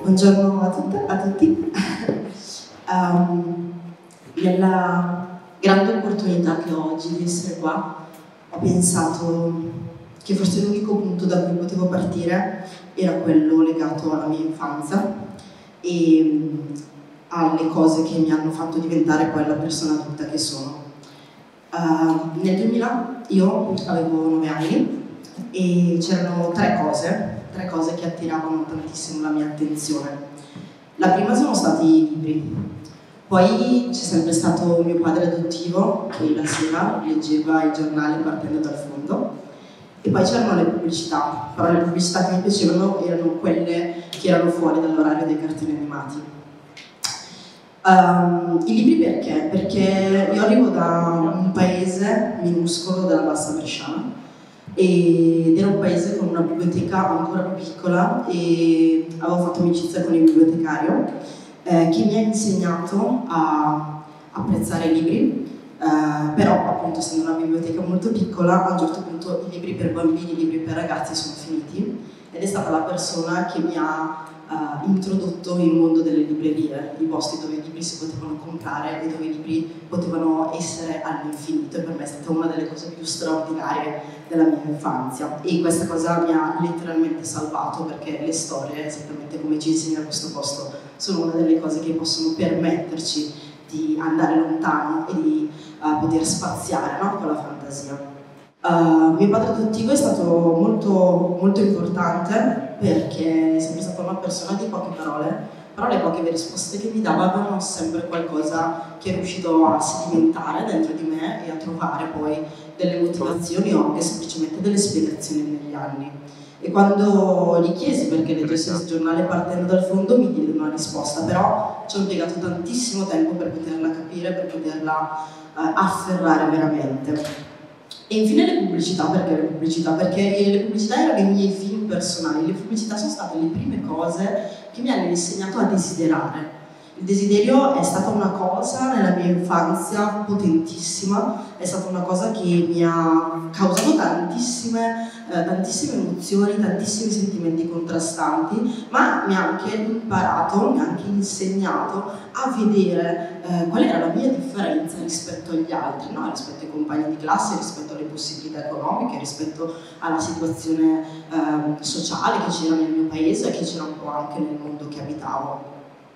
Buongiorno a tutte, a tutti. Nella grande opportunità che ho oggi di essere qua, ho pensato che forse l'unico punto da cui potevo partire era quello legato alla mia infanzia e alle cose che mi hanno fatto diventare poi la persona adulta che sono. Nel 2000 io avevo 9 anni e c'erano tre cose che attiravano tantissimo la mia attenzione. La prima sono stati i libri, poi c'è sempre stato mio padre adottivo che la sera leggeva i giornali partendo dal fondo, e poi c'erano le pubblicità, però le pubblicità che mi piacevano erano quelle che erano fuori dall'orario dei cartoni animati. I libri perché? Perché io arrivo da un paese minuscolo della Bassa Bresciana ed era un paese con una biblioteca ancora più piccola e avevo fatto amicizia con il bibliotecario che mi ha insegnato a apprezzare i libri, però appunto essendo una biblioteca molto piccola a un certo punto i libri per bambini, i libri per ragazzi sono finiti ed è stata la persona che mi ha introdotto il mondo delle librerie, i posti dove i libri si potevano comprare e dove i libri potevano essere all'infinito, e per me è stata una delle cose più straordinarie della mia infanzia e questa cosa mi ha letteralmente salvato, perché le storie, esattamente come ci insegna questo posto, sono una delle cose che possono permetterci di andare lontano e di poter spaziare, no? Con la fantasia. Mio padre adottivo è stato molto importante perché è sempre stata una persona di poche parole, però le poche risposte che mi dava avevano sempre qualcosa che è riuscito a sedimentare dentro di me e a trovare poi delle motivazioni o anche semplicemente delle spiegazioni negli anni. E quando gli chiesi perché leggessi il giornale partendo dal fondo mi diede una risposta, però ci ho impiegato tantissimo tempo per poterla capire, per poterla afferrare veramente. E infine le pubblicità, perché le pubblicità? Perché le pubblicità erano i miei film personali, le pubblicità sono state le prime cose che mi hanno insegnato a desiderare. Il desiderio è stata una cosa nella mia infanzia potentissima, è stata una cosa che mi ha causato tantissime emozioni, tantissimi sentimenti contrastanti, ma mi ha anche imparato, mi ha anche insegnato a vedere qual era la mia differenza rispetto agli altri, no? Rispetto ai compagni di classe, rispetto alle possibilità economiche, rispetto alla situazione sociale che c'era nel mio paese e che c'era un po' anche nel mondo che abitavo.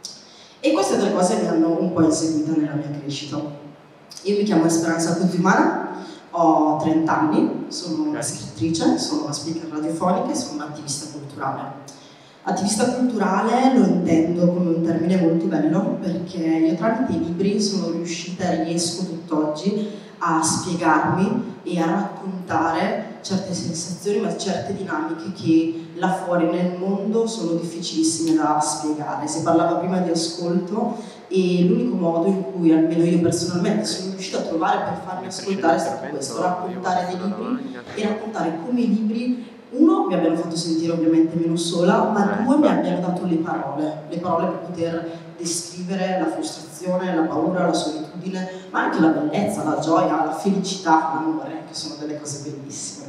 E queste tre cose mi hanno un po' inseguita nella mia crescita. Io mi chiamo Speranza Cudimana, ho 30 anni, sono una scrittrice, sono una speaker radiofonica e sono un'attivista culturale. Attivista culturale lo intendo come un termine molto bello perché io tramite i libri sono riuscita e riesco tutt'oggi a spiegarmi e a raccontare certe sensazioni, ma certe dinamiche che là fuori nel mondo sono difficilissime da spiegare. Si parlava prima di ascolto e l'unico modo in cui almeno io personalmente sono riuscita a trovare per farmi ascoltare è stato questo, raccontare dei libri e raccontare come i libri, uno, mi abbiano fatto sentire ovviamente meno sola, ma due, mi abbiano dato le parole per poter descrivere la frustrazione, la paura, la solitudine, ma anche la bellezza, la gioia, la felicità, l'amore, che sono delle cose bellissime.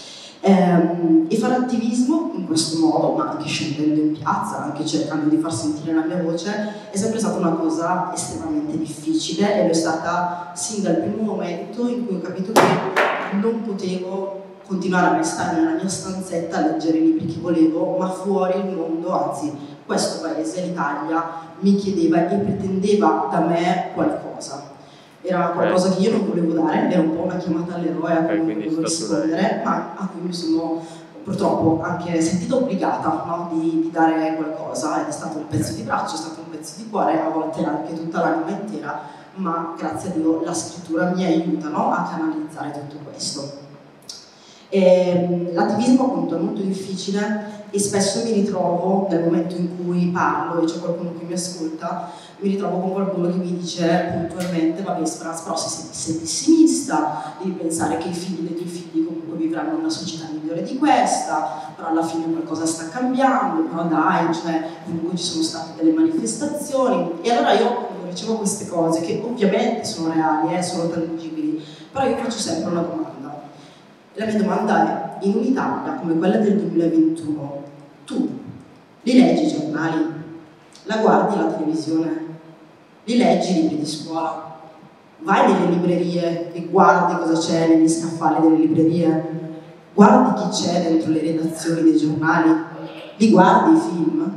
E fare attivismo in questo modo, ma anche scendendo in piazza, anche cercando di far sentire la mia voce, è sempre stata una cosa estremamente difficile e lo è stata sin dal primo momento in cui ho capito che non potevo continuare a restare nella mia stanzetta a leggere i libri che volevo, ma fuori il mondo, anzi questo paese, l'Italia, mi chiedeva e pretendeva da me qualcosa. Era qualcosa che io non volevo dare, era un po' una chiamata all'eroe a cui non volevo rispondere, ma a cui mi sono purtroppo anche sentita obbligata, no? di dare qualcosa, ed è stato un pezzo di braccio, è stato un pezzo di cuore, a volte anche tutta l'anima intera, ma grazie a Dio la scrittura mi aiuta, no? A canalizzare tutto questo. L'attivismo appunto è molto difficile e spesso mi ritrovo nel momento in cui parlo e c'è qualcuno che mi ascolta, mi ritrovo con qualcuno che mi dice puntualmente: vabbè Speranza, però sei pessimista, devi pensare che i figli dei tuoi figli comunque vivranno in una società migliore di questa, però alla fine qualcosa sta cambiando, però dai, cioè comunque ci sono state delle manifestazioni. E allora io quando ricevo queste cose, che ovviamente sono reali, sono tangibili, però io faccio sempre una domanda. La mia domanda è: in un'Italia come quella del 2021, tu li leggi i giornali? la guardi la televisione, li leggi i libri di scuola, vai nelle librerie e guardi cosa c'è negli scaffali delle librerie, guardi chi c'è dentro le redazioni dei giornali, li guardi i film.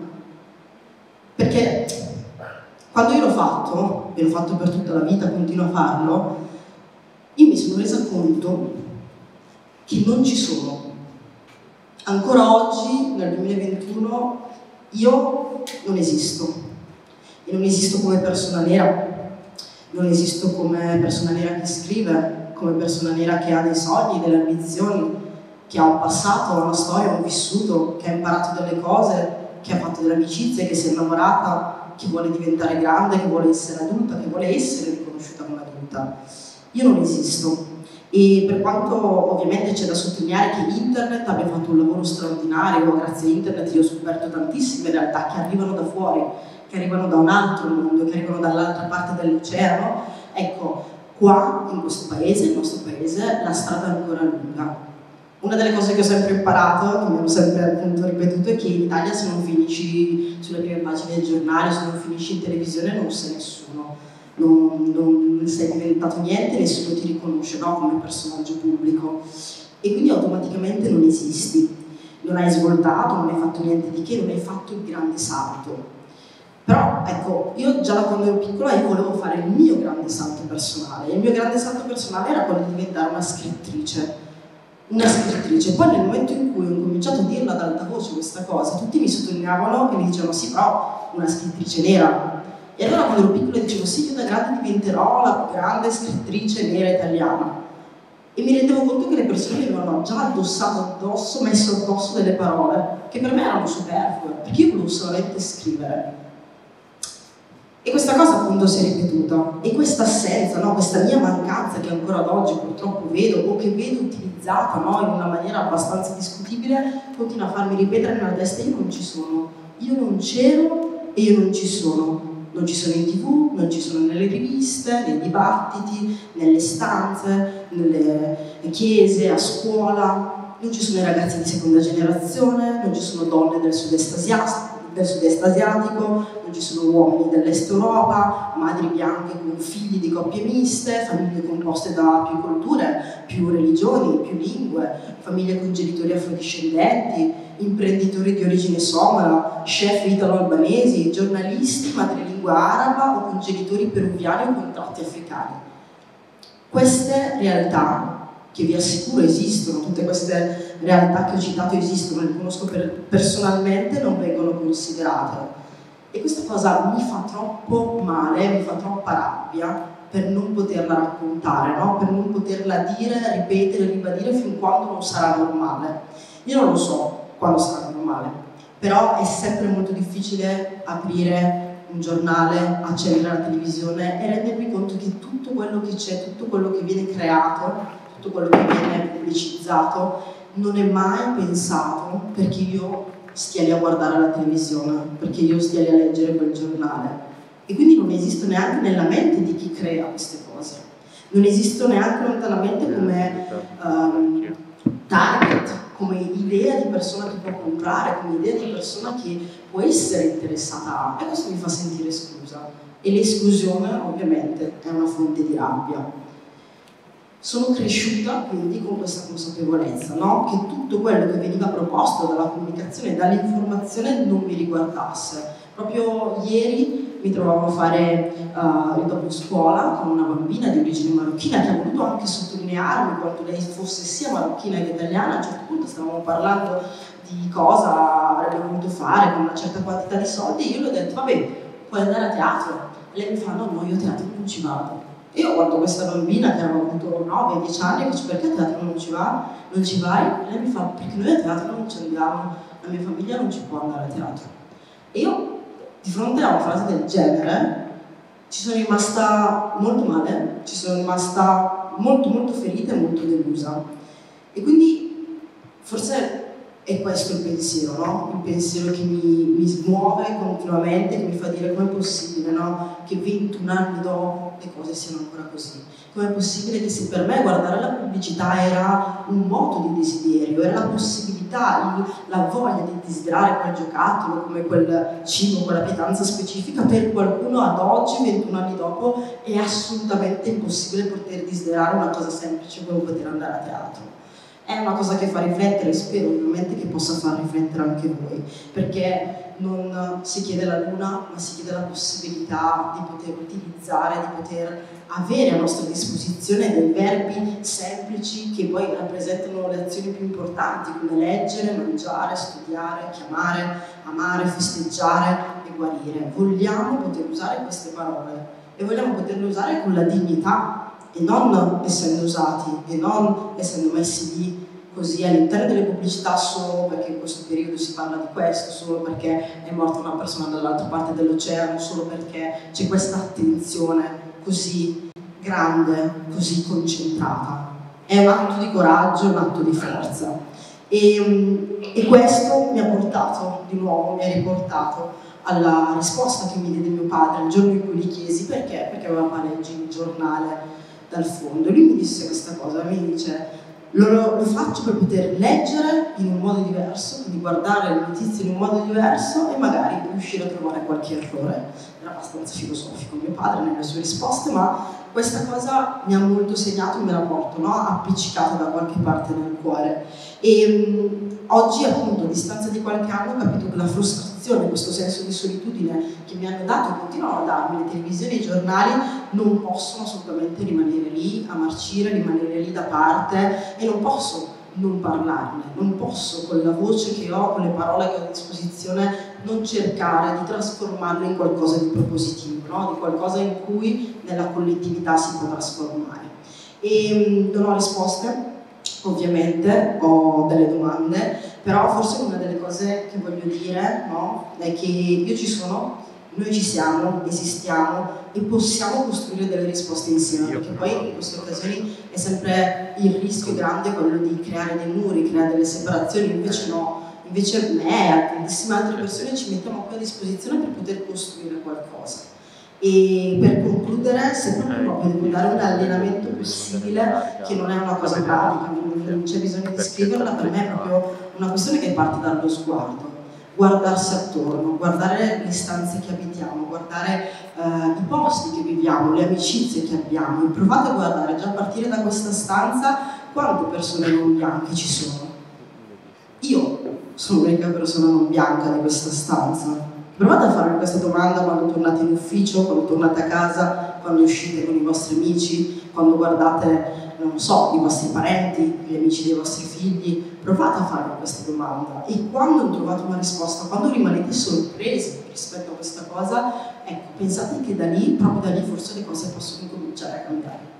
Perché quando io l'ho fatto, e l'ho fatto per tutta la vita, continuo a farlo, io mi sono resa conto che non ci sono. Ancora oggi, nel 2021, io non esisto. E non esisto come persona nera, non esisto come persona nera che scrive, come persona nera che ha dei sogni, delle ambizioni, che ha un passato, una storia, un vissuto, che ha imparato delle cose, che ha fatto delle amicizie, che si è innamorata, che vuole diventare grande, che vuole essere adulta, che vuole essere riconosciuta come adulta. Io non esisto. E per quanto ovviamente c'è da sottolineare che internet abbia fatto un lavoro straordinario, grazie a internet io ho scoperto tantissime realtà che arrivano da fuori, che arrivano da un altro mondo, che arrivano dall'altra parte dell'oceano, ecco, qua in questo paese, il nostro paese, la strada è ancora lunga. Una delle cose che ho sempre imparato, che mi hanno sempre appunto ripetuto, è che in Italia se non finisci sulle prime pagine dei giornali, se non finisci in televisione non sei nessuno, non sei diventato niente, nessuno ti riconosce, no? Come personaggio pubblico. E quindi automaticamente non esisti, non hai svoltato, non hai fatto niente di che, non hai fatto il grande salto. Però, ecco, io già da quando ero piccola io volevo fare il mio grande salto personale. Il mio grande salto personale era quello di diventare una scrittrice. Una scrittrice. Poi nel momento in cui ho cominciato a dirla ad alta voce questa cosa, tutti mi sottolineavano e mi dicevano sì, però una scrittrice nera. E allora quando ero piccola dicevo sì, io da grande diventerò la più grande scrittrice nera italiana. E mi rendevo conto che le persone mi avevano già addossato addosso, messo addosso delle parole che per me erano superflue, perché io volevo solamente scrivere. E questa cosa appunto si è ripetuta, e questa assenza, no, questa mia mancanza che ancora ad oggi purtroppo vedo, o che vedo utilizzata, no, in una maniera abbastanza discutibile, continua a farmi ripetere nella testa: io non ci sono, io non c'ero e io non ci sono. Non ci sono in TV, non ci sono nelle riviste, nei dibattiti, nelle stanze, nelle chiese, a scuola, non ci sono i ragazzi di seconda generazione, non ci sono donne del sud-est asiatico, non ci sono uomini dell'est Europa, madri bianche con figli di coppie miste, famiglie composte da più culture, più religioni, più lingue, famiglie con genitori afrodiscendenti, imprenditori di origine somala, chef italo-albanesi, giornalisti madrelingua araba o con genitori peruviani o con tratti africani. Queste realtà, che vi assicuro esistono, tutte queste realtà che ho citato esistono, le conosco personalmente, non vengono considerate. E questa cosa mi fa troppo male, mi fa troppa rabbia per non poterla raccontare, no? Per non poterla dire, ripetere, ribadire fin quando non sarà normale. Io non lo so quando sarà normale, però è sempre molto difficile aprire un giornale, accendere la televisione e rendermi conto che tutto quello che c'è, tutto quello che viene creato, tutto quello che viene pubblicizzato non è mai pensato perché io stia lì a guardare la televisione, perché io stia lì a leggere quel giornale. E quindi non esisto neanche nella mente di chi crea queste cose. Non esisto neanche lontanamente come target, come idea di persona che può comprare, come idea di persona che può essere interessata a. E questo mi fa sentire esclusa. E l'esclusione ovviamente è una fonte di rabbia. Sono cresciuta quindi con questa consapevolezza, no? Che tutto quello che veniva proposto dalla comunicazione e dall'informazione non mi riguardasse. Proprio ieri mi trovavo a fare il dopo scuola con una bambina di origine marocchina che ha voluto anche sottolinearmi quanto lei fosse sia marocchina che italiana. A un certo punto stavamo parlando di cosa avrebbe voluto fare con una certa quantità di soldi e io le ho detto vabbè, puoi andare a teatro. E lei mi fa no, io a teatro non ci vado. Io guardo questa bambina che aveva avuto 9-10 anni e dico perché a teatro non ci va? Non ci vai? E lei mi fa perché noi a teatro non ci andiamo, la mia famiglia non ci può andare a teatro. E io di fronte a una frase del genere ci sono rimasta molto male, ci sono rimasta molto ferita e molto delusa. E quindi forse E questo è il pensiero, no? Il pensiero che mi smuove continuamente, che mi fa dire com'è possibile, no? Che 21 anni dopo le cose siano ancora così. Com'è possibile che se per me guardare la pubblicità era un moto di desiderio, era la possibilità, la voglia di desiderare quel giocattolo, come quel cibo, quella pietanza specifica, per qualcuno ad oggi, 21 anni dopo, è assolutamente impossibile poter desiderare una cosa semplice come poter andare a teatro. È una cosa che fa riflettere, spero ovviamente che possa far riflettere anche voi, perché non si chiede la luna, ma si chiede la possibilità di poter utilizzare, di poter avere a nostra disposizione dei verbi semplici che poi rappresentano le azioni più importanti, come leggere, mangiare, studiare, chiamare, amare, festeggiare e guarire. Vogliamo poter usare queste parole e vogliamo poterle usare con la dignità, e non essendo usati e non essendo messi lì così all'interno delle pubblicità solo perché in questo periodo si parla di questo, solo perché è morta una persona dall'altra parte dell'oceano, solo perché c'è questa attenzione così grande, così concentrata. È un atto di coraggio, è un atto di forza. E questo mi ha portato, di nuovo, mi ha riportato alla risposta che mi diede mio padre il giorno in cui gli chiesi perché, perché aveva pareggi in giornale dal fondo. Lui mi disse questa cosa, mi dice lo faccio per poter leggere in un modo diverso, quindi guardare le notizie in un modo diverso e magari riuscire a trovare qualche errore. Era abbastanza filosofico mio padre nelle sue risposte, ma questa cosa mi ha molto segnato e me la porto, no? Appiccicata da qualche parte nel cuore. E oggi, appunto, a distanza di qualche anno, ho capito che la frustrazione, questo senso di solitudine che mi hanno dato e continuano a darmi le televisioni e i giornali, non possono assolutamente rimanere lì a marcire, rimanere lì da parte, e non posso non parlarne, non posso con la voce che ho, con le parole che ho a disposizione, non cercare di trasformarle in qualcosa di propositivo, no? Di qualcosa in cui nella collettività si può trasformare. E non ho risposte, ovviamente, ho delle domande, però forse una delle cose che voglio dire, no? È che io ci sono, noi ci siamo, esistiamo e possiamo costruire delle risposte insieme, perché poi in queste occasioni è sempre il rischio grande quello di creare dei muri, creare delle separazioni, invece no, invece me e tantissime altre persone ci mettiamo qui a disposizione per poter costruire qualcosa. E per concludere, se proprio devo dare un allenamento possibile, che non è una cosa pratica, non c'è bisogno di scriverla, per me è proprio una questione che parte dallo sguardo. Guardarsi attorno, guardare le stanze che abitiamo, guardare i posti che viviamo, le amicizie che abbiamo, e provate a guardare già a partire da questa stanza quante persone non bianche ci sono. Io sono l'unica persona non bianca di questa stanza. Provate a farvi questa domanda quando tornate in ufficio, quando tornate a casa, quando uscite con i vostri amici, quando guardate, non so, i vostri parenti, gli amici dei vostri figli. Provate a farvi questa domanda e quando non trovate una risposta, quando rimanete sorpresi rispetto a questa cosa, ecco, pensate che da lì, proprio da lì, forse le cose possono cominciare a cambiare.